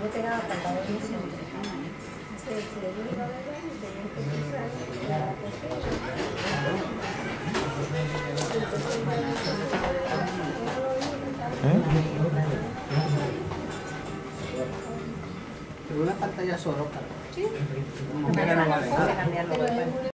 yo pegaba para la audición. Entonces, si yo iba a ver, tenía que cruzar la costilla. Pero una pantalla solo, Sí. no vale.